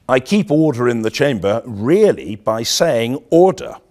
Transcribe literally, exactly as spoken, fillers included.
I keep order in the chamber really by saying order.